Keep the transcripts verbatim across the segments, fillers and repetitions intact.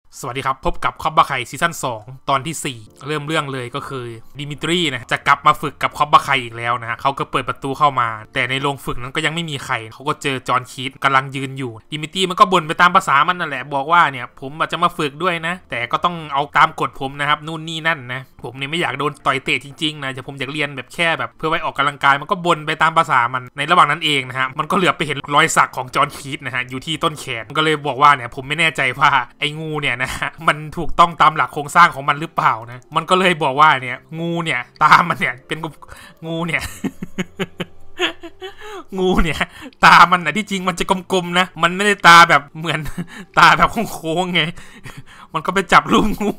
สวัสดีครับพบกับคอบบะไคซีซั่นสองตอนที่สี่เริ่มเรื่องเลยก็คือดิมิทรีนะจะกลับมาฝึกกับคอบบะไคอีกแล้วนะฮะเขาก็เปิดประตูเข้ามาแต่ในโรงฝึกนั้นก็ยังไม่มีใครเขาก็เจอจอห์นคีธกำลังยืนอยู่ดิมิทรีมันก็บ่นไปตามภาษามันนั่นแหละบอกว่าเนี่ยผมอาจจะมาฝึกด้วยนะแต่ก็ต้องเอาตามกฎผมนะครับนู่นนี่นั่นนะผมเนี่ยไม่อยากโดนต่อยเตะจริงๆนะแต่ผมอยากเรียนแบบแค่แบบเพื่อไว้ออกกำลังกายมันก็บ่นไปตามภาษามันในระหว่างนั้นเองนะฮะมันก็เหลือไปเห็นรอยสักของจอห์นคีธนะฮะอยู่ที่ต้นแขนก็เลยบอกว่าเนี่ยผมไม่แน่ใจว่าไอ้งูเนี่ยนะฮะมันถูกต้องตามหลักโครงสร้างของมันหรือเปล่านะมันก็เลยบอกว่าเนี่ยงูเนี่ยตามันเนี่ยเป็นงูเนี่ยงูเนี่ยตามันนะที่จริงมันจะกลมๆนะมันไม่ได้ตาแบบเหมือนตาแบบโค้งๆไงมันก็ไปจับรูปงู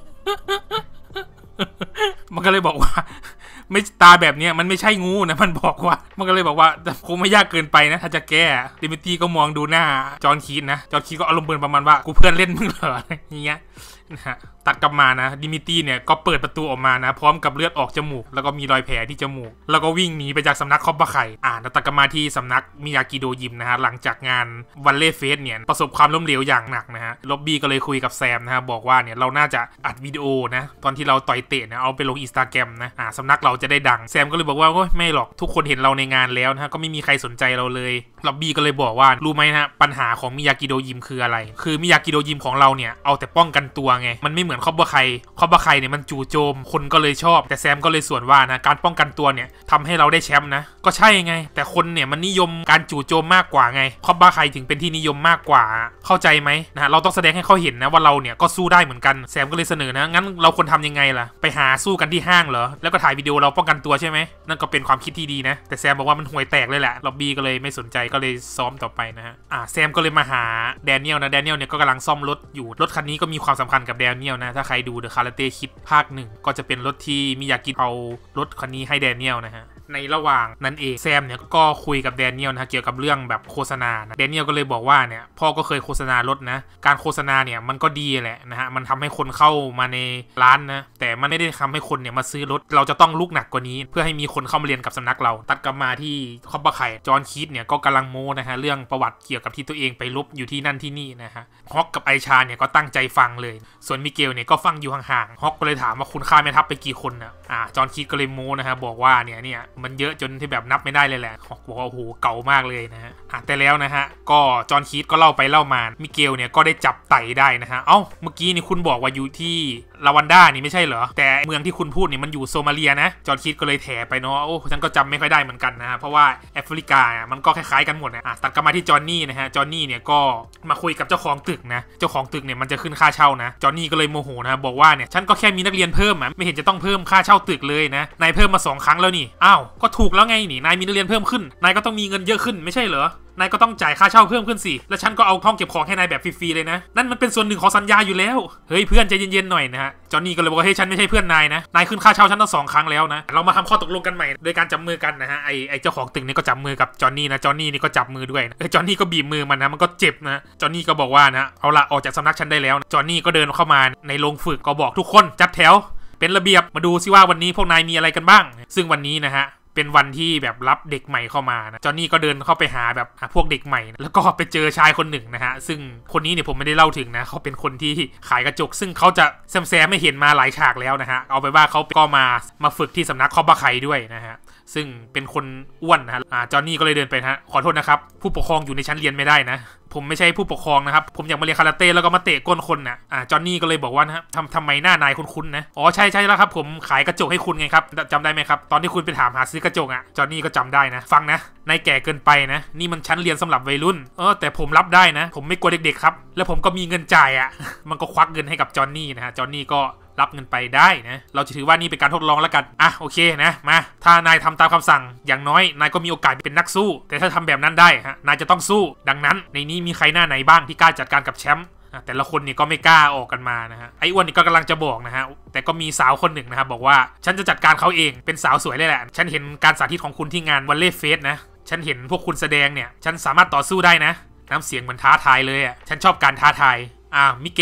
มันก็เลยบอกว่าไม่ตาแบบนี้มันไม่ใช่งูนะมันบอกว่ามันก็เลยบอกว่าคงไม่ยากเกินไปนะถ้าจะแก้ดิมิทรีก็มองดูหน้าจอห์นคีธนะจอห์นคีธก็อารมณ์เบิร์นประมาณว่ากูเพื่อนเล่นมึงเหรออย่างเงี้ยนะฮะตัดกลับมานะดิมิทรีเนี่ยก็เปิดประตูออกมานะพร้อมกับเลือดออกจมูกแล้วก็มีรอยแผลที่จมูกแล้วก็วิ่งหนีไปจากสำนักคอบบะไคอ่าตัดกลับมาที่สำนักมิยากิโดยิมนะฮะหลังจากงานวันเล่เฟสเนี่ยประสบความล้มเหลวอย่างหนักนะฮะล็อบบี้ก็เลยคุยกับแซมนะฮะบอกว่าเนี่ยเราน่าจะอัดวิดีโอนะตอนที่เราต่อยเตะนะเอาไปลง Instagram นะอ่าสำนักเราจะได้ดังแซมก็เลยบอกว่าโอ้ยไม่หรอกทุกคนเห็นเราในงานแล้วนะฮะก็ไม่มีใครสนใจเราเลยล็อบบี้ก็เลยบอกว่ารู้ไหมนะปัญหาของมิยากิโดยิมคืออะไรคือมิยากิโดยิมของเราเนี่ยเอาแต่ป้องกันตัวไงมันไม่เหมือนคอบบะไคคอบบะไคเนี่ยมันจู่โจมคนก็เลยชอบแต่แซมก็เลยส่วนว่านะการป้องกันตัวเนี่ยทำให้เราได้แชมป์นะก็ใช่ไงแต่คนเนี่ยมันนิยมการจู่โจมมากกว่าไงคอบบะไคถึงเป็นที่นิยมมากกว่าเข้าใจไหมนะเราต้องแสดงให้เขาเห็นนะว่าเราเนี่ยก็สู้ได้เหมือนกันแซมก็เลยเสนอนะงั้นเราควรทำยังไงล่ะไปหาสู้กันที่ห้างเหรอแล้วก็ถ่ายวิดีโอเราป้องกันตัวใช่ไหมนั่นก็เป็นความคิดที่ดีนะแต่แซมบอกว่ามันห่วยแตกเลยแหละล็อบบี้ก็เลยไม่สนใจก็เลยซ้อมต่อไปนะฮะอ่าแซมก็เลยมาหาแดเนียลนะแดเนียลเนี่ยก็กำลังซ่อมรถอยู่รถคันนี้ก็มีความสำคัญกับแดเนียลนะถ้าใครดูเดอะคาราเต้คิดภาคหนึ่งก็จะเป็นรถที่มิยากิเอารถคันนี้ให้แดเนียลนะฮะในระหว่างนั้นเองแซมเนี่ยก็คุยกับแดเนียลนะเกี่ยวกับเรื่องแบบโฆษณานะแดเนียลก็เลยบอกว่าเนี่ยพ่อก็เคยโฆษณารถนะการโฆษณาเนี่ยมันก็ดีแหละนะฮะมันทำให้คนเข้ามาในร้านนะแต่มันไม่ได้ทำให้คนเนี่ยมาซื้อรถเราจะต้องลุกหนักกว่านี้เพื่อให้มีคนเข้ามาเรียนกับสำนักเราตัดกลับมาที่คอบบะไคจอห์นคีธเนี่ยก็กำลังโม้นะฮะเรื่องประวัติเกี่ยวกับที่ตัวเองไปลบอยู่ที่นั่นที่นี่นะฮะฮอกกับไอชาเนี่ยก็ตั้งใจฟังเลยส่วนมิเกลเนี่ยก็ฟังอยู่ห่างๆฮอกก็เลยถามว่าคุณฆ่าแม่ทัพไปกี่คนนะอ่าจอห์นคีธก็เลยโม้นะฮะบอกว่าเนี่ยเนี่ยมันเยอะจนที่แบบนับไม่ได้เลยแหละฮอกบอกว่าโอ้โหเก่ามากเลยนะฮะอ่ะแต่แล้วนะฮะก็จอห์นคีธก็เล่าไปเล่ามามิเกลเนี่ยก็ได้จับไต่ได้นะฮะเอ้าเมื่อกี้นี่คุณบอกว่าอยู่ที่ลาวันด้านี่ไม่ใช่เหรอแต่เมืองที่คุณพูดนี่มันอยู่โซมาเลียนะจอห์นคีธก็เลยแถไปเนาะโอ้ฉันก็จำไม่ค่อยได้เหมือนกันนะฮะเพราะว่าแอฟริกาอ่ะมันก็คล้ายๆกันหมดนะอ่ะตัดกลับมาที่จอห์นนี่นะฮะจอห์นนี่เนี่ยก็มาคุยกับเจ้าของตึกนะเจ้าของตึกเนี่ยมันจะขึ้นค่าเช่านะจอห์นนี่ก็เลยโมโหนะบอกว่าเนี่ยฉันก็แค่มีนักเรียนเพิ่มอ่ะไม่เห็นจะต้องเพิ่มค่าเช่าตึกเลยนะนายเพิ่มมาสองครั้งแล้วนี่อ้าวก็ถูกแล้วไงนี่นายมีนักเรียนเพิ่มขึ้นนายก็ต้องมีเงินเยอะขึ้นไม่ใช่เหรอนายก็ต้องจ่ายค่าเช่าเพิ่มขึ้นสิแล้วฉันก็เอาห้องเก็บของให้นายแบบฟรีๆเลยนะนั่นมันเป็นส่วนหนึ่งของสัญญาอยู่แล้วเฮ้ยเพื่อนใจเย็นๆหน่อยนะฮะจอห์นนี่ก็เลยบอกว่าเฮ้ยฉันไม่ใช่เพื่อนนายนะนายขึ้นค่าเช่าฉันตั้งสองครั้งแล้วนะเรามาทำข้อตกลงกันใหม่โดยการจับมือกันนะฮะไอไอเจ้าของตึกนี่ก็จับมือกับจอห์นนี่นะจอห์นนี่นี่ก็จับมือด้วยนะเออจอห์นนี่ก็บีบมือมันนะมันก็เจ็บนะจอห์นนี่ก็บอกว่านะเอาละออกจากสำนักฉันได้แล้วจอห์นนี่ก็เดินเข้ามาในโรงฝึกก็บอกทุกคนจัดแถวเป็นระเบียบมาดูซิว่าวันนี้พวกนายมีอะไรกันบ้างซึ่งวันนี้นะฮะเป็นวันที่แบบรับเด็กใหม่เข้ามานะจอห์นนี่ก็เดินเข้าไปหาแบบพวกเด็กใหม่นะแล้วก็ไปเจอชายคนหนึ่งนะฮะซึ่งคนนี้เนี่ยผมไม่ได้เล่าถึงนะเขาเป็นคนที่ขายกระจกซึ่งเขาจะแซมๆไม่เห็นมาหลายฉากแล้วนะฮะเอาไปว่าเขาก็มามาฝึกที่สำนักคอบบะไคด้วยนะฮะซึ่งเป็นคนอ้วนนะฮะอ่าจอห์นนี่ก็เลยเดินไปฮะขอโทษนะครับผู้ปกครองอยู่ในชั้นเรียนไม่ได้นะผมไม่ใช่ผู้ปกครองนะครับผมอยากมาเรียนคาราเต้แล้วก็มาเตะก้นคนนะอ่าจอห์นนี่ก็เลยบอกว่านะทำทำไมหน้านายคุ้นๆนะอ๋อใช่ใช่แล้วครับผมขายกระจกให้คุณไงครับจำได้ไหมครับตอนที่คุณไปถามหาซื้อกระจกอ่ะจอห์นนี่ก็จำได้นะฟังนะนายแก่เกินไปนะนี่มันชั้นเรียนสำหรับวัยรุ่นเออแต่ผมรับได้นะผมไม่กลัวเด็กๆครับแล้วผมก็มีเงินจ่ายอ่ะมันก็ควักเงินให้กับจอห์นนี่นะฮะจอห์นนี่ก็รับเงินไปได้นะเราจะถือว่านี่เป็นการทดลองแล้วกันอ่ะโอเคนะมาถ้านายทำตามคำสั่งอย่างน้อยนายก็มีโอกาสเป็นนักสู้แต่ถ้าทำแบบนั้นได้ฮะนายจะต้องสู้ดังนั้นในนี้มีใครหน้าไหนบ้างที่กล้าจัดการกับแชมป์แต่ละคนนี่ก็ไม่กล้าออกกันมานะฮะไอ้อ้วนนี่ก็กำลังจะบอกนะฮะแต่ก็มีสาวคนหนึ่งนะครับบอกว่าฉันจะจัดการเขาเองเป็นสาวสวยเลยแหละฉันเห็นการสาธิตของคุณที่งานวันเล่เฟสนะฉันเห็นพวกคุณแสดงเนี่ยฉันสามารถต่อสู้ได้นะน้ำเสียงเหมือนท้าทายเลยอ่ะฉันชอบการท้าทายอ่ามิเกล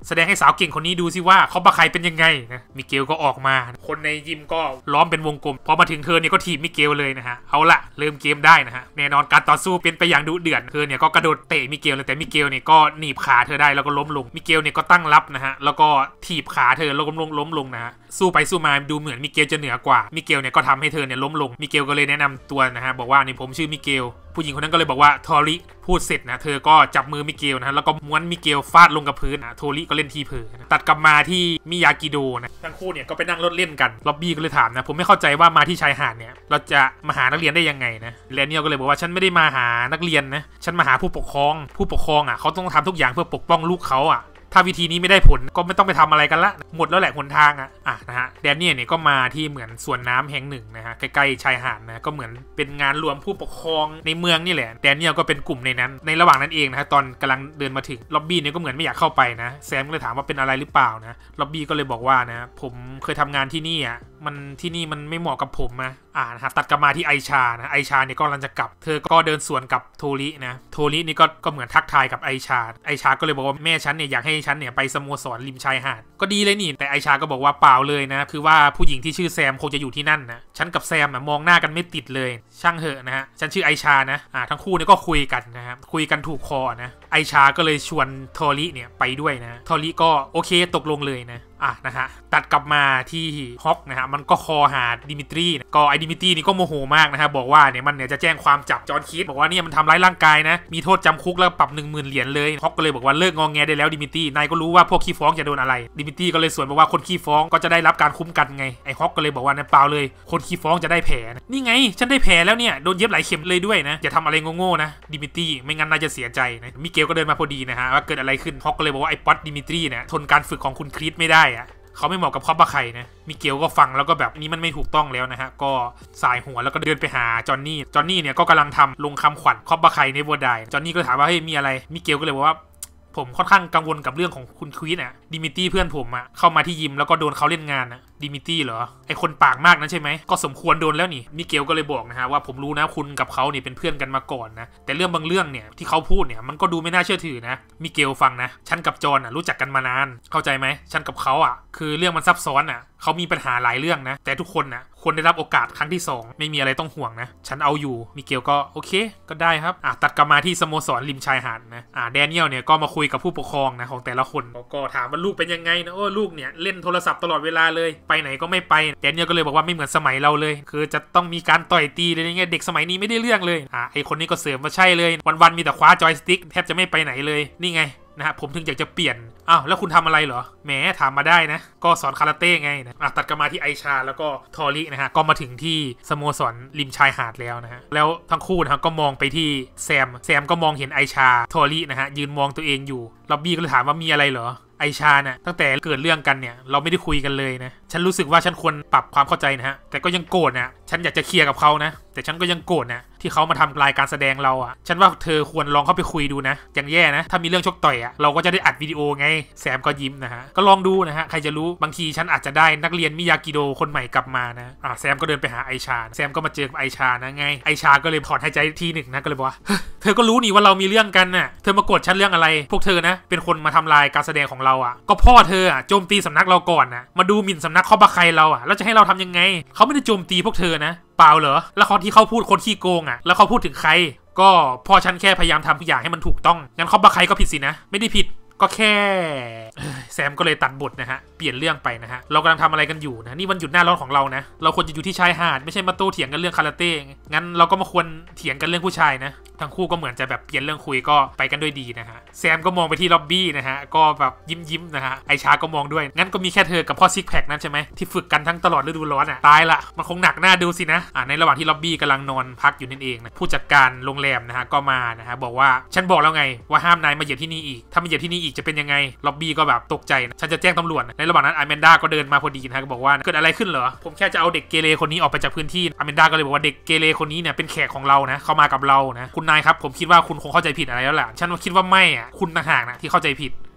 แสดงให้สาวเก่งคนนี้ดูสิว่าคอปบาไคเป็นยังไงนะมิเกลก็ออกมาคนในยิมก็ล้อมเป็นวงกลมพอมาถึงเธอเนี่ยก็ถีบมิเกลเลยนะฮะเอาละเริ่มเกมได้นะฮะแน่นอนการต่อสู้เป็นไปอย่างดุเดือดเธอเนี่ยก็กระโดดเตะมิเกลเลยแต่มิเกลเนี่ยก็หนีบขาเธอได้แล้วก็ล้มลงมิเกลเนี่ยก็ตั้งรับนะฮะแล้วก็ถีบขาเธอล้มลงล้มลงนะฮะสู้ไปสู้มาดูเหมือนมิเกลจะเหนือกว่ามิเกลเนี่ยก็ทำให้เธอเนี่ยล้มลงมิเกลก็เลยแนะนำตัวนะฮะบอกว่านี่ผมชื่อมิเกลผู้หญิงคนนั้นก็เลยบอกว่าทอริพูดเสร็จนะเธอก็จับมือมิเกลนะแล้วก็ม้วนมิเกลฟาดลงกับพื้นนะโทริก็เล่นทีเผลอนะตัดกลับมาที่มิยากิโดนะทั้งคู่เนี่ยก็ไปนั่งรถเล่นกันล็อบบี้ก็เลยถามนะผมไม่เข้าใจว่ามาที่ชายหาดเนี่ยเราจะมาหานักเรียนได้ยังไงนะแลนเนียลก็เลยบอกว่าฉันไม่ได้มาหานักเรียนนะฉันมาหาผู้ปกครองผู้ปกครองอ่ะเขาต้องทำทุกอย่างเพื่อปกป้องลูกเขาอ่ะถ้าวิธีนี้ไม่ได้ผลก็ไม่ต้องไปทำอะไรกันละหมดแล้วแหละหนทางอ่ะอ่ะนะฮะแดนเนียลเนี่ยก็มาที่เหมือนสวนน้ำแห่งหนึ่งนะฮะใกล้ๆชายหาดนะก็เหมือนเป็นงานรวมผู้ปกครองในเมืองนี่แหละแดนเนียลก็เป็นกลุ่มในนั้นในระหว่างนั้นเองนะฮะตอนกำลังเดินมาถึงล็อบบี้เนี่ยก็เหมือนไม่อยากเข้าไปนะแซมก็เลยถามว่าเป็นอะไรหรือเปล่านะล็อบบี้ก็เลยบอกว่านะผมเคยทำงานที่นี่อ่ะมันที่นี่มันไม่เหมาะกับผมนะอ่านะครับตัดกลับมาที่ไอชานะไอชาเนี่ยก็กำลังจะกลับเธอก็เดินสวนกับโทรินะโทรินี่ก็ก็เหมือนทักทายกับไอชาไอชาก็เลยบอกว่าแม่ฉันเนี่ยอยากให้ฉันเนี่ยไปสโมสรริมชายหาดก็ดีเลยนี่แต่ไอชาก็บอกว่าเปล่าเลยนะคือว่าผู้หญิงที่ชื่อแซมคงจะอยู่ที่นั่นนะฉันกับแซมนะมองหน้ากันไม่ติดเลยช่างเหอะนะฮะฉันชื่อไอชานะอ่าทั้งคู่เนี่ยก็คุยกันนะครับคุยกันถูกคอนะไอชาก็เลยชวนโทริเนี่ยไปด้วยนะโทริก็โอเคตกลงเลยนะอ่ะนะฮะตัดกลับมาที่ฮอกนะฮะมันก็คอหาดิมิทรีนะก็ไอ้ดิมิทรีนี่ก็โมโหมากนะฮะบอกว่าเนี่ยมันเนี่ยจะแจ้งความจับจอห์นคีธบอกว่าเนี่ยมันทำร้ายร่างกายนะมีโทษจำคุกแล้วปรับ หนึ่งหมื่น เหรียญเลยฮอกก็เลยบอกว่าเลิกงอแงได้แล้วดิมิทรีนายก็รู้ว่าพวกขี้ฟ้องจะโดนอะไรดิมิทรีก็เลยสวนบอกว่าคนขี้ฟ้องก็จะได้รับการคุ้มกันไงไอ้ฮอกก็เลยบอกว่าเนี่ยเปล่าเลยคนขี้ฟ้องจะได้แผลนะนี่ไงฉันได้แผลแล้วเนี่ยโดนเย็บหลายเข็มเลยด้วยนะอย่าทำอะไรโง่ๆนะดิมิทรีไม่งั้นนายจะเสียใจนะมิเกลก็เดินมาพอดีนะฮะว่าเกิดอะไรขึ้นฮอกก็เลยบอกว่าไอ้ป๊อตดิมิทรีเนี่ยทนการฝึกของคุณคริสไม่ได้อะเขาไม่เหมาะกับคอปบาไคนะมิเกลก็ฟังแล้วก็แบบนี้มันไม่ถูกต้องแล้วนะฮะก็สายหัวแล้วก็เดินไปหาจอนนี่จอนนี่เนี่ยก็กำลังทำลงคำขวัญคอปบาไคในวัวไดจอนนี่ก็ถามว่าเฮ้ยมีอะไรมิเกลก็เลยบอกว่าผมค่อนข้างกังวลกับเรื่องของคุณควีนอ่ะดิมิตี้เพื่อนผมอ่ะเข้ามาที่ยิมแล้วก็โดนเขาเล่นงานอ่ะดิมิตี้เหรอไอคนปากมากนั้นใช่ไหมก็สมควรโดนแล้วนี่มิเกลก็เลยบอกนะฮะว่าผมรู้นะคุณกับเขาเนี่ยเป็นเพื่อนกันมาก่อนนะแต่เรื่องบางเรื่องเนี่ยที่เขาพูดเนี่ยมันก็ดูไม่น่าเชื่อถือนะมิเกลฟังนะฉันกับจอนอ่ะรู้จักกันมานานเข้าใจไหมฉันกับเขาอ่ะคือเรื่องมันซับซ้อนอ่ะเขามีปัญหาหลายเรื่องนะแต่ทุกคนนะควรได้รับโอกาสครั้งที่สองไม่มีอะไรต้องห่วงนะฉันเอาอยู่มิเกลก็โอเคก็ได้ครับอ่ะตัดกลับมาที่สโมสรริมชายหาดนะอ่ะแดเนียลเนี่ยก็มาคุยกับผู้ปกครองนะของแต่ละคนก็ถามว่าลูกเป็นยังไงนะโอ้ลูกเนี่ยเล่นโทรศัพท์ตลอดเวลาเลยไปไหนก็ไม่ไปแดเนียลก็เลยบอกว่าไม่เหมือนสมัยเราเลยคือจะต้องมีการต่อยตีอะไรเงี้ยเด็กสมัยนี้ไม่ได้เรื่องเลยอ่ะไอคนนี้ก็เสริมว่าใช่เลยวันๆมีแต่คว้าจอยสติ๊กแทบจะไม่ไปไหนเลยนี่ไงนะฮะผมถึงอยากจะเปลี่ยนอ้าวแล้วคุณทำอะไรเหรอแหมถามมาได้นะก็สอนคาราเต้ไงนะตัดกันมาที่ไอชาแล้วก็ทอรินะฮะก็มาถึงที่สโมสรริมชายหาดแล้วนะฮะแล้วทั้งคู่นะฮะก็มองไปที่แซมแซมก็มองเห็นไอชาทอรินะฮะยืนมองตัวเองอยู่ล็อบบี้ก็เลยถามว่ามีอะไรเหรอไอชาเนี่ยตั้งแต่เกิดเรื่องกันเนี่ยเราไม่ได้คุยกันเลยนะฉันรู้สึกว่าฉันควรปรับความเข้าใจนะฮะแต่ก็ยังโกรธนะฉันอยากจะเคลียร์กับเขานะแต่ฉันก็ยังโกรธนะที่เขามาทำรายการแสดงเราอ่ะฉันว่าเธอควรลองเข้าไปคุยดูนะอย่างแย่นะถ้ามีเรื่องชกต่อยอ่ะเราก็จะได้อัดวิดีโอไงแซมก็ยิ้มนะฮะก็ลองดูนะฮะใครจะรู้บางทีฉันอาจจะได้นักเรียนมิยากิโดคนใหม่กลับมานะอ่ะแซมก็เดินไปหาไอชาแซมก็มาเจอกับไอชานะไงไอชาก็เลยถอนหายใจทีหนึ่งนะก็เลยบอกว่าเธอก็รู้นี่ว่าเรามีเรื่องกันน่ะเธอมาโกรธฉันเรื่องอะไรพวกเธอนะเป็นคนมาทำลายการแสดงของเราอ่ะก็พ่อเธออ่ะโจมตีสำนักเราก่อนนะมาดูหมิ่นสำนักคอปบาไคเราอ่ะแล้วจะให้เราทำยังไงเขาไม่ได้โจมตีพวกเธอนะเปล่าเหรอแล้วคนที่เขาพูดคนขี้โกงอ่ะแล้วเขาพูดถึงใครก็พ่อฉันแค่พยายามทำทุกอย่างให้มันถูกต้องงั้นคอปบาไคก็ผิดสินะไม่ได้ผิดก็แค่แซมก็เลยตัดบทนะฮะเปลี่ยนเรื่องไปนะฮะเรากำลังทำอะไรกันอยู่นะนี่วันหยุดหน้าร้อนของเรานะเราควรจะอยู่ที่ชายหาดไม่ใช่มาโต้เถียงกันเรื่องคาราเต้งั้นเราก็มาควรเถียงกันเรื่องผู้ชายนะทั้งคู่ก็เหมือนจะแบบเปลี่ยนเรื่องคุยก็ไปกันด้วยดีนะฮะแซมก็มองไปที่ล็อบบี้นะฮะก็แบบยิ้มยิ้มนะฮะไอชาก็มองด้วยงั้นก็มีแค่เธอกับพ่อซิกแพคนั่นใช่ไหมที่ฝึกกันทั้งตลอดฤดูร้อนอ่ะตายละมันคงหนักหน้าดูสินะอ่าในระหว่างที่ล็อบบี้กำลังนอนพักอยู่นั่นเองนะผู้จัดการโรงแรมนะฮะก็มานะฮะบอกว่าฉันบอกแล้วไงว่าห้ามนายมาเหยียบที่นี่อีกถ้ามาเหยียบที่นี่อีกจะเป็นยังไงล็อบบี้ก็แบบตกใจนะฉันจะแจ้งตำรวจในระหว่างนั้นอแมนด้าก็เดินมาพอดีนะฮะก็บอกว่าเกิดอะไรขึ้นเหรอผมแค่จะเอาเด็กเกเรคนนี้ออกไปจากพื้นที่อแมนด้าก็เลยบอกว่าเด็กเกเรคนนี้เนี่ยเป็นแขกของเรานะเขามากับเรานะคุณนายครับผมคิดว่าคุณคงเข้าใจผิดอะไรแล้วแหละฉันคิดว่าไม่อ่ะคุณต่างหากนะที่เข้าใจผิด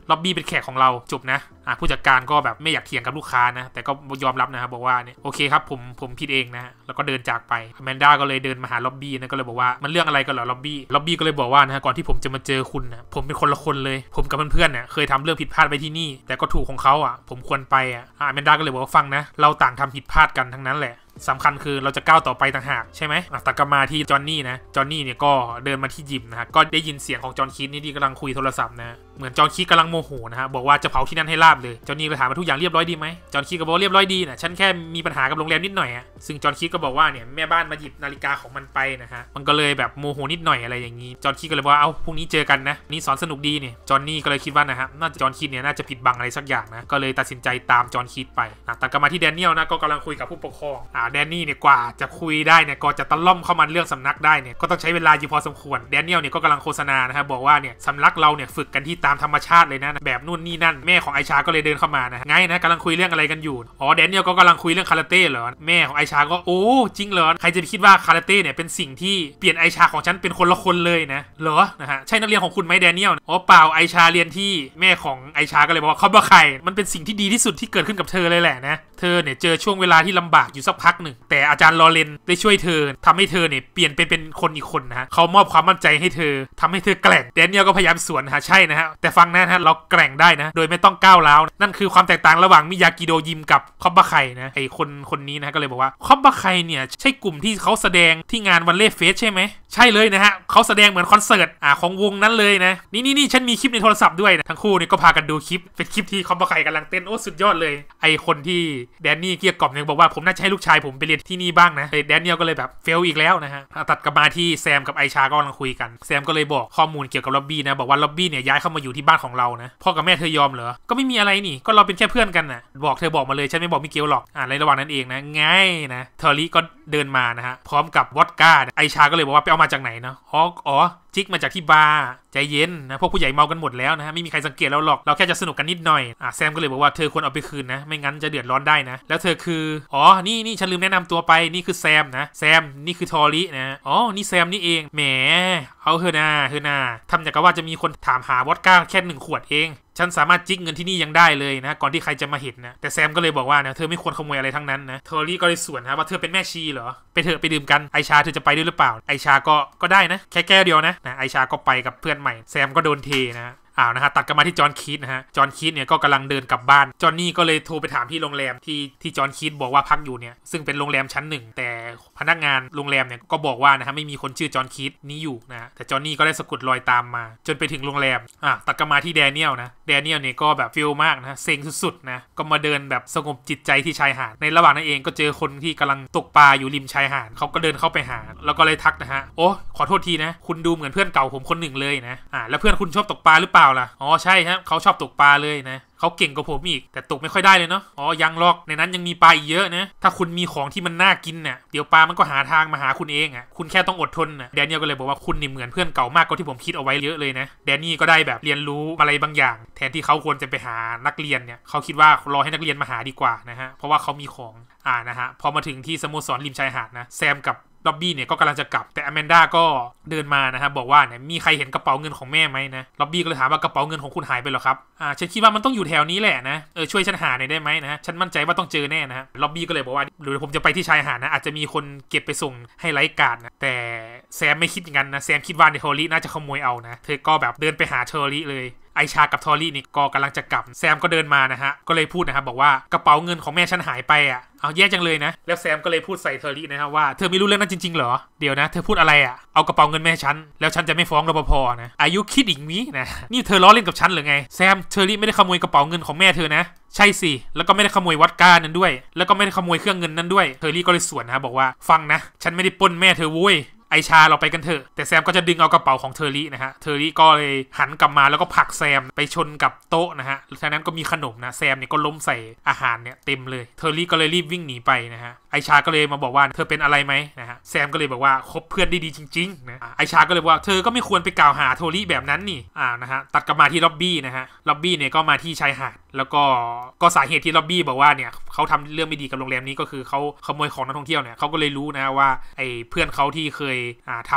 ล็อบบี้เป็นแขกของเราจบนะอ่ะผู้จัดการก็แบบไม่อยากเถียงกับลูกค้านะแต่ก็ยอมรับนะครับบอกว่าเนี่ยโอเคครับผมผมผิดเองนะแล้วก็เดินจากไปอแมนด้าก็เลยเดินมาหาล็อบบี้นะก็เลยบอกว่ามันเรื่องอะไรกันเหรอล็อบบี้ล็อบบี้ก็เลยบอกว่านะก่อนที่ผมจะมาเจอคุณนะผมเป็นคนละคนเลยผมกับเพื่อนๆเนี่ยเคยทำเรื่องผิดพลาดไปที่นี่แต่ก็ถูกของเขาอ่ะผมควรไปอ่ะอแมนด้าก็เลยบอกว่าฟังนะเราต่างทำผิดพลาดกันทั้งนั้นแหละสำคัญคือเราจะก้าวต่อไปต่างหากใช่ไหมตัดกลับมาที่จอห์นนี่นะจอห์นนี่เนี่ยก็เดินมาที่ยิมนะฮะก็ได้ยินเสียงของจอห์นคีธนี่ที่กำลังคุยโทรศัพท์นะเหมือนจอห์นคีธกำลังโมโหนะฮะบอกว่าจะเผาที่นั่นให้ราบเลยจอห์นนี่ก็ถามว่าทุกอย่างเรียบร้อยดีไหมจอห์นคีธก็บอกเรียบร้อยดีนะฉันแค่มีปัญหากับโรงแรมนิดหน่อยอ่ะซึ่งจอห์นคีธก็บอกว่าเนี่ยแม่บ้านมาหยิบนาฬิกาของมันไปนะฮะมันก็เลยแบบโมโหนิดหน่อยอะไรอย่างนี้จอห์นคีธก็เลยบอกว่าเอ้าพรุ่งนี้เจอกันนะนี่สอนสนุกดีเนี่ยจอห์นนี่ก็เลยคิดว่านะฮะน่าจะจอห์นคีธเนี่ยน่าจะผิดบังอะไรสักอย่างนะก็เลยตัดสินใจตามจอห์นคีธไปตัดกลับมาที่แดเนียลนะก็กำลังคุยกับผู้ปกครองอ่าแดนนี่เนี่ยกว่าจะคุยได้เนี่ยก็จะตะล่อมเข้ามาเรื่องสำนักได้เนี่ยก็ต้องใช้เวลาอยู่พอสมควรแดเนียลเนี่ยก็กำลังโฆษณานะครับบอกว่าเนี่ยสำนักเราเนี่ยฝึกกันที่ตามธรรมชาติเลยนะแบบนู่นนี่นั่นแม่ของไอชาก็เลยเดินเข้ามานะไงนะกำลังคุยเรื่องอะไรกันอยู่อ๋อแดเนียลก็กำลังคุยเรื่องคาราเต้เหรอแม่ของไอชาก็โอ้จริงเหรอใครจะไปคิดว่าคาราเต้เนี่ยเป็นสิ่งที่เปลี่ยนไอชาของฉันเป็นคนละคนเลยนะเหรอนะฮะใช่นักเรียนของคุณไหมแดเนียลอ๋อเปล่าไอชาเรียนที่แม่ของไอชาก็เลยบอกว่าเขาบอกใครมันเป็นสิ่งที่ดีที่สุดที่เกิดขึ้นกับเธอเลยแหละนะเธอเนี่ยเจอช่วงเวลาที่ลำบากอยู่สักพักหนึ่งแต่อาจารย์ลอเรนได้ช่วยเธอทำให้เธอเนี่ยเปลี่ยนเป็นเป็นคนอีกคนนะฮะเขามอบความมั่นใจให้เธอทำให้เธอแกร่งแดเนียลก็พยายามสวนนะฮะใช่นะฮะแต่ฟังนะฮะเราแกร่งได้นะโดยไม่ต้องก้าวร้าวนั่นคือความแตกต่างระหว่างมิยากิโดยิมกับคอบบะไคนะไอคนคนนี้นะก็เลยบอกว่าคอบบะไคเนี่ยใช่กลุ่มที่เขาแสดงที่งานวันเล่เฟสใช่ไหมใช่เลยนะฮะเขาแสดงเหมือนคอนเสิร์ตอ่าของวงนั้นเลยนะนี่นี่นี่ฉันมีคลิปในโทรศัพท์ด้วยนะทั้งคู่เนี่ยก็พากันดูคลิปเป็นคลิปที่คอบบะไคกำลังเต้นโอ้สุดยอดเลยไอคนที่แดนนี่เกลี้ยกล่อมเนี่ยบอกว่าผมน่าจะให้ลูกชายผมไปเรียนที่นี่บ้างนะแดนเนียลก็เลยแบบเฟลอีกแล้วนะฮะตัดกลับมาที่แซมกับไอชาก็กำลังคุยกันแซมก็เลยบอกข้อมูลเกี่ยวกับล็อบบี้นะบอกว่าล็อบบี้เนี่ยย้ายเข้ามาอยู่ที่บ้านของเรานะพ่อกับแม่เธอยอมเหรอก็ไม่มีอะไรนี่ก็เราเป็นแค่เพื่อนกันนะบอกเธอบอกมาเลยฉันไม่บอกมิเกลหรอกอ่าในระหว่างนั้นเองนะง่ายนะเทอร์รี่ก็เดินมานะฮะพร้อมกับวอดก้าไอชาก็เลยบอกว่าไปเอามาจากไหนนะอ๋ออ๋อจิกมาจากที่บาร์ใจเย็นนะพวกผู้ใหญ่เมากันหมดแล้วนะฮะไม่มีใครสังเกตเราหรอกเราแค่จะสนุกกันนิดหน่อยอ่ะแซมก็เลยบอกว่าเธอควรเอาไปคืนนะไม่งั้นจะเดือดร้อนได้นะแล้วเธอคืออ๋อนี่นี่ฉันลืมแนะนำตัวไปนี่คือแซมนะแซมนี่คือทอรี่นะอ๋อนี่แซมนี่เองแหมเอาเฮอนาเฮอนาทำอย่างกับว่าจะมีคนถามหาวอดก้าแค่หนึ่งขวดเองฉันสามารถจิกเงินที่นี่ยังได้เลยนะก่อนที่ใครจะมาเห็นนะแต่แซมก็เลยบอกว่านะเธอไม่ควรขโมยอะไรทั้งนั้นนะทอรี่ก็เลยสวนนะว่าเธอเป็นแม่ชีเหรอไปเถอะไปดื่มกันไอชาเธอจะไปด้วยหรือเปล่าไอชาก็ก็ได้นะแค่แก้วเดียวนะนะไอชาก็ไปกับเพื่อนใหม่แซมก็โดนเทนะอ้าวนะฮะตัดกันมาที่จอห์นคีธนะฮะจอห์นคีธเนี่ยก็กำลังเดินกลับบ้านจอห์นนี่ก็เลยโทรไปถามที่โรงแรมที่ที่จอห์นคีธบอกว่าพักอยู่เนี่ยซึ่งเป็นโรงแรมชั้นหนึ่งแต่พนักงานโรงแรมเนี่ยก็บอกว่านะฮะไม่มีคนชื่อจอห์นคีธนี้อยู่นะฮะแต่จอห์นนี่ก็ได้สะกดรอยตามมาจนไปถึงโรงแรมอ่ะตัดกันมาที่แดเนียลนะแดเนียลเนี่ยก็แบบฟิลมากนะเซ็งสุดๆนะก็มาเดินแบบสงบจิตใจที่ชายหาดในระหว่างนั้นเองก็เจอคนที่กำลังตกปลาอยู่ริมชายหาดเขาก็เดินเข้าไปหาแล้วก็เลยทักนะฮะโอ้ขอโทษทีนะคุณดูเหมือนเพื่อนเก่าผมคนหนึ่งเลยนะอ่าแล้วเพื่อนคุณชอบตกปลาหรือเปล่าล่ะอ๋อใช่ฮะเขาชอบตกปลาเลยนะเขาเก่งกว่าผมอีกแต่ตกไม่ค่อยได้เลยเนาะอ๋อยังหรอกในนั้นยังมีปลาอีกเยอะนะถ้าคุณมีของที่มันน่ากินเนี่ยเดี๋ยวปลามันก็หาทางมาหาคุณเองอ่ะคุณแค่ต้องอดทนนะแดเนียลก็เลยบอกว่าคุณนี่เหมือนเพื่อนเก่ามากกว่าที่ผมคิดเอาไว้เยอะเลยนะแดนนี่ก็ได้แบบเรียนรู้อะไรบางอย่างแทนที่เขาควรจะไปหานักเรียนเนี่ยเขาคิดว่ารอให้นักเรียนมาหาดีกว่านะฮะเพราะว่าเขามีของอ่านะฮะพอมาถึงที่สโมสรริมชายหาดนะแซมกับล็อบบี้เนี่ยก็กำลังจะกลับแต่อแมนด้าก็เดินมานะครับบอกว่าเนี่ยมีใครเห็นกระเป๋าเงินของแม่ไหมนะล็อบบี้ก็เลยถามว่ากระเป๋าเงินของคุณหายไปหรอครับอ่าฉันคิดว่ามันต้องอยู่แถวนี้แหละนะเออช่วยฉันหาหน่อยได้ไหมนะฉันมั่นใจว่าต้องเจอแน่นะฮะล็อบบี้ก็เลยบอกว่าหรือผมจะไปที่ชายหาดนะอาจจะมีคนเก็บไปส่งให้ไลฟ์การ์ดนะแต่แซมไม่คิดอย่างนั้นนะแซมคิดว่าเทอร์รี่น่าจะขโมยเอานะเธอก็แบบเดินไปหาเทอร์รี่เลยไอชากับทอรี่นี่ก็กำลังจะกลับแซมก็เดินมานะฮะก็เลยพูดนะครับบอกว่ากระเป๋าเงินของแม่ฉันหายไปอ่ะเอาแย่จังเลยนะแล้วแซมก็เลยพูดใส่เทอร์รี่นะครับว่าเธอไม่รู้เรื่องนั้นจริงๆเหรอเดี๋ยวนะเธอพูดอะไรอ่ะเอากระเป๋าเงินแม่ฉันแล้วฉันจะไม่ฟ้องรปภนะอายุคิดอีกมีนะนี่เธอล้อเล่นกับฉันหรือไงแซมเทอร์รี่ไม่ได้ขโมยกระเป๋าเงินของแม่เธอนะใช่สิแล้วก็ไม่ได้ขโมยวอดก้านั้นด้วยแล้วก็ไม่ได้ขโมยเครื่องเงินนั้นด้วยเทอร์รี่ก็เลยสวนนะบอกว่าฟังนะฉันไม่ได้ปล้นแม่เธอโว้ยไอชาเราไปกันเถอะแต่แซมก็จะดึงเอากระเป๋าของเทอร์รี่นะฮะเทอร์รี่ก็เลยหันกลับมาแล้วก็ผลักแซมไปชนกับโต๊ะนะฮะจากนั้นก็มีขนมนะแซมเนี่ยก็ล้มใส่อาหารเนี่ยเต็มเลยเทอร์รี่ก็เลยรีบวิ่งหนีไปนะฮะไอชาก็เลยมาบอกว่าเธอเป็นอะไรไหมนะฮะแซมก็เลยบอกว่าคบเพื่อนได้ดีจริงๆนะไอชาก็เลยว่าเธอก็ไม่ควรไปกล่าวหาเทอร์รี่แบบนั้นนี่อ่านะฮะตัดกลับมาที่ล็อบบี้นะฮะล็อบบี้เนี่ยก็มาที่ชายหาดแล้วก็ก็สาเหตุที่ล็อบบี้บอกว่าเนี่ยเขาทำเรื่องไม่ดีกับโรงแรมนี้ก็คือเขาขโมยของนักท่องเที่ยวเนี่ยเขาก็เลยรู้นะว่าไอเพื่อนเขาที่เคยอ่าทำเนี่ย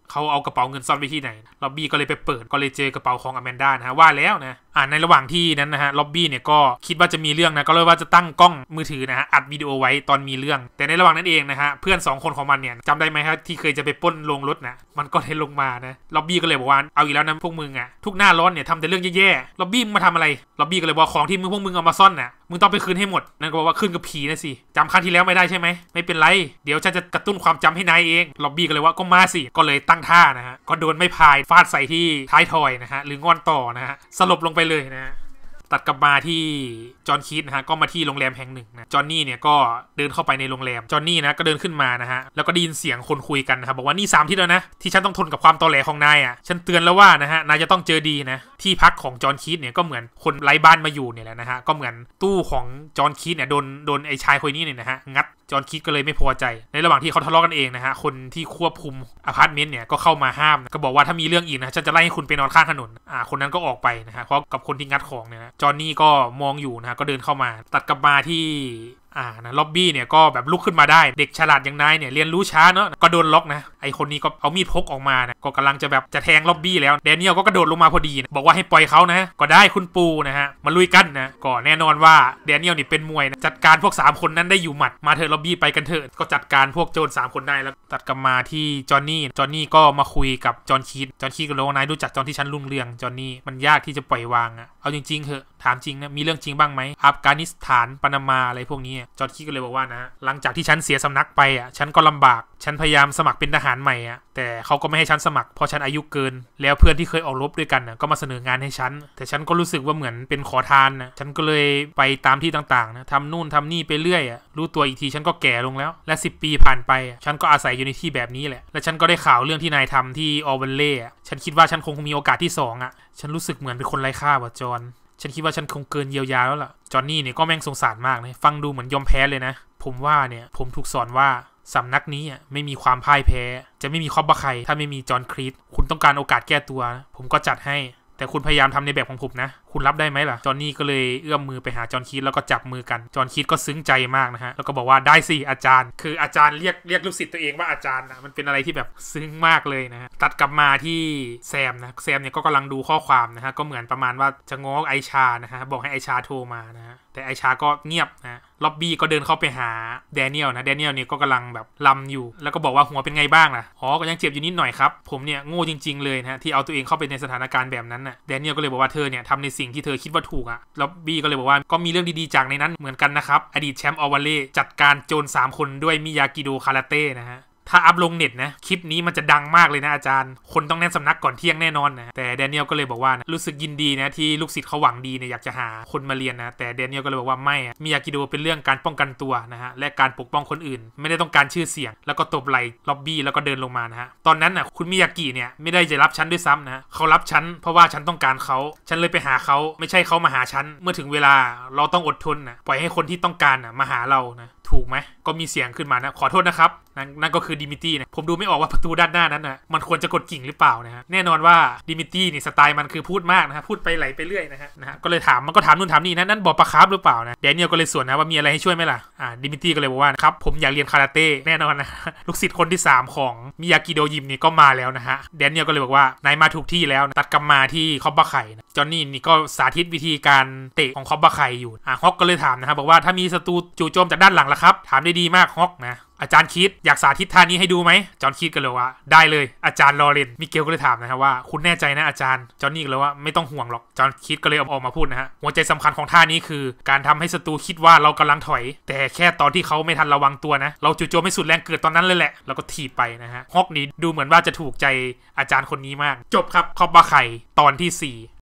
เขาเอากระเป๋าเงินซ่อนไว้ที่ไหนล็อบบี้ก็เลยไปเปิดก็เลยเจอกระเป๋าของอแมนด้านะฮะว่าแล้วนะอ่าในระหว่างที่นั้นนะฮะล็อบบี้เนี่ยก็คิดว่าจะมีเรื่องนะก็เลยว่าจะตั้งกล้องมือถือนะฮะอัดวิดีโอไว้ตอนมีเรื่องแต่ในระหว่างนั้นเองนะฮะเพื่อนสองคนของมันเนี่ยจำได้ไหมครับที่เคยจะไปปล้นโรงรถนะมันก็เลยลงมานะล็อบบี้ก็เลยบอกว่าเอาอีกแล้วนะพวกมึงอ่ะทุกหน้าร้อนเนี่ยทำแต่เรื่องแย่ๆล็อบบี้มึงมาทำอะไรล็อบบี้ก็เลยบอกของที่มึงพวกมึงเอามาซ่อนน่ะมึงต้องไปคืนให้หมดนั่นก็บอกว่าคืนกับผีนะสิจำครั้งที่แล้วไม่ได้ใช่ไหมไม่เป็นไรเดี๋ยวฉันจะกระตุ้นความจำให้นายเองล็อบบี้ก็เลยว่าก็มาสิก็เลยตั้งท่านะฮะก็โดนไม้พายฟาดใส่ที่ท้ายทอยนะฮะหรืองอนต่อนะฮะสลบลงไปเลยนะฮะตัดกลับมาที่จอห์นคีธนะฮะก็มาที่โรงแรมแห่งหนึ่งนะจอห์นนี่เนี่ยก็เดินเข้าไปในโรงแรมจอห์นนี่นะก็เดินขึ้นมานะฮะแล้วก็ได้ยินเสียงคนคุยกันนะครับบอกว่านี่สามที่แล้วนะที่ฉันต้องทนกับความตอแหลของนายอ่ะฉันเตือนแล้วว่านะฮะนายจะต้องเจอดีนะที่พักของจอห์นคีธเนี่ยก็เหมือนคนไร้บ้านมาอยู่เนี่ยแหละนะฮะก็เหมือนตู้ของจอห์นคีธเนี่ยโดนโดนไอ้ชายคนนี้เนี่ยนะฮะงัดจอห์นคีธก็เลยไม่พอใจในระหว่างที่เขาทะเลาะกันเองนะฮะคนที่ควบคุมอพาร์ตเมนต์เนี่ยก็เข้ามาห้ามก็บอกว่าถ้ามีเรื่องอีกนะฉันจะไล่ให้คุณไปนอนข้างถนนอ่าคนนั้นก็ออกไปนะฮะเพราะกับคนที่งัดของเนี่ยนะจอห์นนี่ก็มองอยู่นะก็เดินเข้ามาตัดกลับมาที่อ่านะล็อบบี้เนี่ยก็แบบลุกขึ้นมาได้เด็กฉลาดอย่างนายเนี่ยเรียนรู้ช้าเนาะก็โดนล็อกนะไอคนนี้ก็เอามีดพกออกมานะก็กำลังจะแบบจะแทงล็อบบี้แล้วแดเนียลก็กระโดดลงมาพอดีนะบอกว่าให้ปล่อยเขานะก็ได้คุณปูนะฮะมาลุยกันนะก็แน่นอนว่าแดเนียลนี่เป็นมวยนะจัดการพวกสามคนนั้นได้อยู่หมัดมาเถอะล็อบบี้ไปกันเถอะก็จัดการพวกโจรสามคนได้แล้วตัดกลับมาที่จอห์นนี่จอห์นนี่ก็มาคุยกับจอห์นคีธจอห์นคีธก็เลยว่านายรู้จักตอนที่ฉันรุ่งเรืองจอห์นนี่มันยากที่จะปล่อยวางอะเอาจริงๆเถอะถามจริงนะมีเรื่องจริงบ้างไหมอัฟกานิสถานปานามาอะไรพวกนี้จอห์นคีธก็เลยบอกว่านะหลังจากที่ฉันเสียสำนักไปอ่ะฉันก็ลำบากฉันพยายามสมัครเป็นทหารใหม่อ่ะแต่เขาก็ไม่ให้ฉันสมัครเพราะฉันอายุเกินแล้วเพื่อนที่เคยออกรบด้วยกันน่ะก็มาเสนองานให้ฉันแต่ฉันก็รู้สึกว่าเหมือนเป็นขอทานนะฉันก็เลยไปตามที่ต่างๆนะทำนู่นทำนี่ไปเรื่อยอ่ะรู้ตัวอีกทีฉันก็แก่ลงแล้วและสิบปีผ่านไปฉันก็อาศัยอยู่ในที่แบบนี้แหละและฉันก็ได้ข่าวเรื่องที่นายทำที่ออเวนเล่ฉันคิดว่าฉันคงมีโอกาสที่สองอ่ะฉันรู้สึกเหมือนเป็นคนไร้ค่าว่ะจอห์นฉันคิดว่าฉันคงเกินเยียวยาแล้วล่ะจอห์นนี่เนี่ยก็แม่งสงสารมากเลยฟังดูเหมือนยอมแพ้เลยนะผมว่าเนี่ยผมถูกสอนว่าสำนักนี้อ่ะไม่มีความพ่ายแพ้จะไม่มีคอบบะไคถ้าไม่มีจอห์นคีธคุณต้องการโอกาสแก้ตัวผมก็จัดให้แต่คุณพยายามทำในแบบของผมนะคุณรับได้ไหมล่ะจอห์นนี่ก็เลยเอื้อมมือไปหาจอห์นคีธแล้วก็จับมือกันจอห์นคีธก็ซึ้งใจมากนะฮะแล้วก็บอกว่าได้สิอาจารย์คืออาจารย์เรียกเรียกลูกศิษย์ตัวเองว่าอาจารย์นะมันเป็นอะไรที่แบบซึ้งมากเลยนะฮะตัดกลับมาที่แซมนะแซมเนี่ยก็กำลังดูข้อความนะฮะก็เหมือนประมาณว่าจะง้อไอชานะฮะบอกให้ไอชาโทรมานะฮะแต่ไอชาก็เงียบนะล็อบบี้ก็เดินเข้าไปหาแดเนียลนะแดเนียลเนี่ยก็กำลังแบบลำอยู่แล้วก็บอกว่าหัวเป็นไงบ้างล่ะอ๋อก็ยังเจ็บอยู่นิดหน่อยครับผมเนี่ยโง่จริงๆเลยนะที่เอาตัวเองเข้าไปในสถานการณ์แบบนั้นน่ะแดเนียลก็เลยบอกว่าเธอเนี่ยทำในสิ่งที่เธอคิดว่าถูกอ่ะล็อบบี้ก็เลยบอกว่าก็มีเรื่องดีๆจากในนั้นเหมือนกันนะครับอดีตแชมป์ออวาเล่จัดการโจรสามคนด้วยมิยากิโดคาราเต้นะฮะถ้าอัพลงเน็ตนะคลิปนี้มันจะดังมากเลยนะอาจารย์คนต้องแน่นสำนักก่อนเที่ยงแน่นอนนะแต่แดเนียลก็เลยบอกว่านะรู้สึกยินดีนะที่ลูกศิษย์เขาหวังดีเนี่ยอยากจะหาคนมาเรียนนะแต่แดเนียลก็เลยบอกว่าไม่มิยากิโดเป็นเรื่องการป้องกันตัวนะฮะและการปกป้องคนอื่นไม่ได้ต้องการชื่อเสียงแล้วก็ตบไหล่ล็อบบี้แล้วก็เดินลงมานะฮะตอนนั้นนะคุณมิยากิเนี่ยไม่ได้จะรับฉันด้วยซ้ำนะเขารับฉันเพราะว่าฉันต้องการเขาฉันเลยไปหาเขาไม่ใช่เขามาหาฉันเมื่อถึงเวลาเราต้องอดทนนะปล่อยให้คนที่ต้องการนะมาหาเรานะถูกไหมก็มีเสียงขึ้นมานะขอโทษนะครับน นั่นก็คือดิมิตี้นะผมดูไม่ออกว่าประตูด้านหน้านั้นนะมันควรจะกดกิ่งหรือเปล่านะฮะแน่นอนว่าดิมิตี้นี่สไตล์มันคือพูดมากนะฮะพูดไปไหลไปเรื่อยนะฮะนะฮะก็เลยถามมันก็ถามนู่นถามนี่นะนั่นบอกปลาคาร์ฟหรือเปล่านะแดเนียลก็เลยสวนนะว่ามีอะไรให้ช่วยไหมล่ะอ่าดิมิตี้ก็เลยบอกว่าครับผมอยากเรียนคาราเต้แน่นอนนะลูกศิษย์คนที่สามของมิยากิโดยิมนี่ก็มาแล้วนะฮะแดเนียลก็เลยบอกว่านายมาถูกที่แล้วตัดกลับมาที่คอบบะไข่นะจอนนี่นี่ก็สาธิตวิธีการเตะของคอบบะไข่อยู่อ่ะฮอกก็เลยถามนะครับบอกว่าถ้ามีศัตรูจู่โจมจากด้านหลังล่ะครับถามได้ดีมากฮอกนะอาจารย์คิดอยากสาธิตท่านี้ให้ดูไหมจอนคิดก็เลยว่าได้เลยอาจารย์ลอเรนมิเกลก็เลยถามนะครับว่าคุณแน่ใจนะอาจารย์จอนนี่ก็เลยว่าไม่ต้องห่วงหรอกจอนคิดก็เลยออกมาพูดนะฮะหัวใจสำคัญของท่านี้คือการทำให้ศัตรูคิดว่าเรากำลังถอยแต่แค่ตอนที่เขาไม่ทันระวังตัวนะเราจู่โจมไม่สุดแรงเกิดตอนนั้นเลยแหละแล้วก็ถีบไปนะฮะฮอกนี้ดูเหมือนว่าจะถูกใจอาจารย์คนนี้มากจบครับคอบบะไข่ตอนที่สี่